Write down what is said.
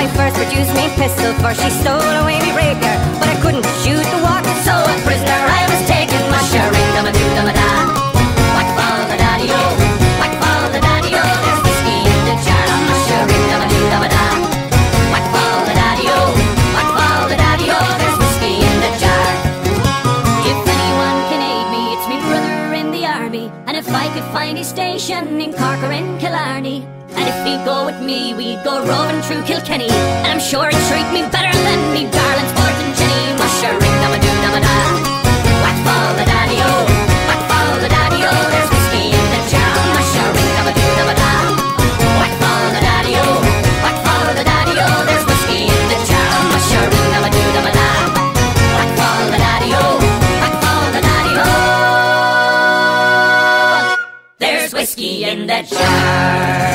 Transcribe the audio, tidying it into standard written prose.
I first produced me pistol, for she stole away me rapier. But I couldn't shoot the walking, so a prisoner I was taken. Mushering, dum-a-doo-dum-a-da. Whack ball the daddy-o, whack ball the daddy-o. There's whiskey in the jar. Mushering, dum-a-doo-dum-a-da. Whack ball the daddy-o, whack ball the daddy-o. There's whiskey in the jar. If anyone can aid me, it's me brother in the army. And if I could find his station in Cork or in Killarney, and if he'd go with me, we'd go roving through Kilkenny. And I'm sure he'd treat me better than me darling sport and Jenny. Mushering, dum-a-doo-dum-a-da. Whack ball the daddy-o, whack ball the daddy-o. There's whiskey in the jar. Mushering, dum-a-doo-dum-a-da. Whack ball the daddy-o, whack ball the daddy-o. There's whiskey in the jar. Mushering, dum-a-doo-dum-a-da. Whack ball the daddy-o, whack ball the daddy-o. There's whiskey in the jar.